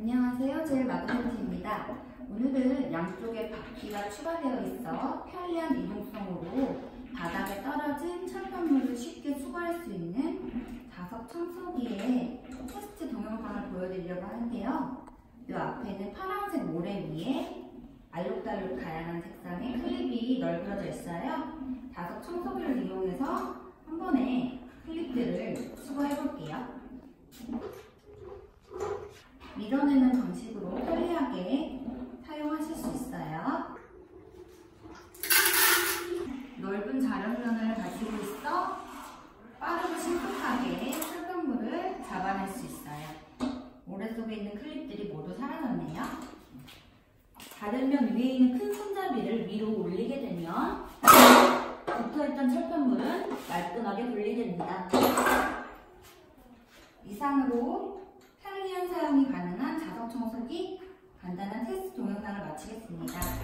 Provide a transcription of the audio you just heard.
안녕하세요. 제일마그네트입니다. 오늘은 양쪽에 바퀴가 추가되어 있어 편리한 이동성으로 바닥에 떨어진 철판물을 쉽게 수거할 수 있는 자석 청소기의 테스트 동영상을 보여드리려고 하는데요. 이 앞에는 파란색 모래 위에 알록달록 다양한 색상의 클립이 널브러져 있어요. 자석 청소기를 이용해서 한 번에 클립들을 수거해 볼게요. 밀어내는 방식으로 편리하게 사용하실 수 있어요. 넓은 자력면을 가지고 있어 빠르고 신속하게 철판물을 잡아낼 수 있어요. 모래 속에 있는 클립들이 모두 사라졌네요. 다른 면 위에 있는 큰 손잡이를 위로 올리게 되면 붙어있던 철판물은 말끔하게 분리됩니다. 이상으로 편리한 사용이 가능한 자석 청소기 간단한 테스트 동영상을 마치겠습니다.